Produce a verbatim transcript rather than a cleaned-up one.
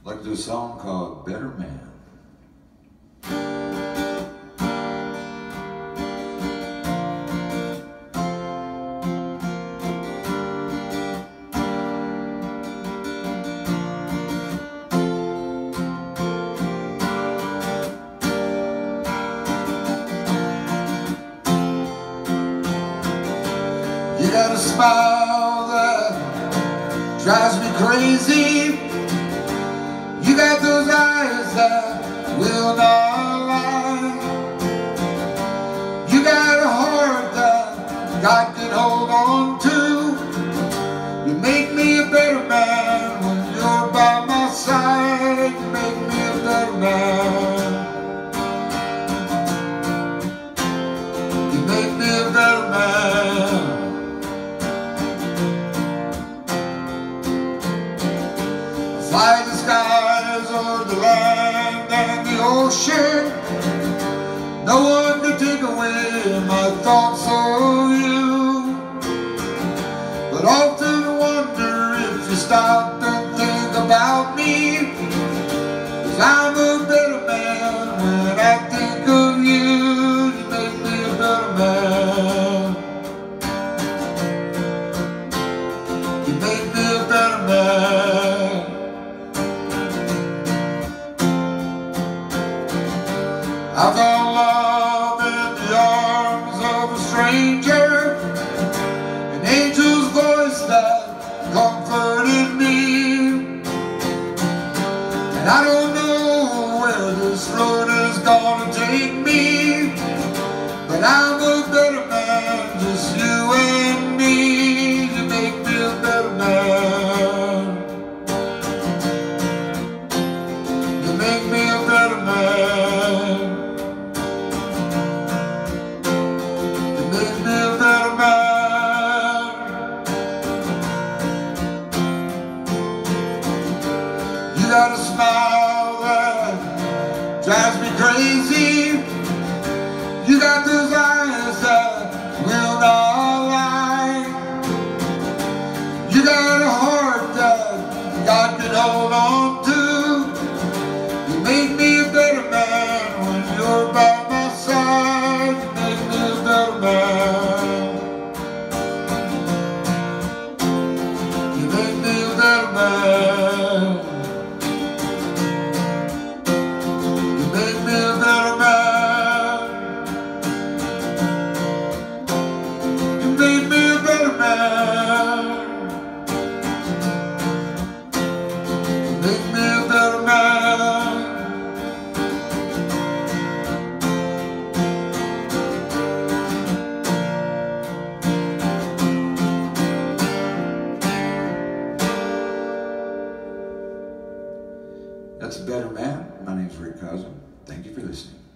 like to do a song called Better Man. You got a smile that drives me crazy. You got those eyes that will not lie. You got a heart that God can hold on to. You make me a better man when you're by my side. You make me a better man. You make me a better man. Fly the skies over the land and the ocean. No one can take away my thoughts of you. But often wonder if you stop and think about me, 'cause I'm a better man when I think of you. You make me a better man. You make me a better man. I found love in the arms of a stranger, an angel's voice that comforted me. And I don't know where this road is gonna take me, but I'm a better man, just you and me. You make me a better man. You make me a better man. You got a smile that drives me crazy. You got those eyes that will not lie. You got a heart that God can hold on to. You make me a better man when you're by my side. You make me a better man. You make me a better man. That's a Better Man. My name's Rick Cousin. Thank you for listening.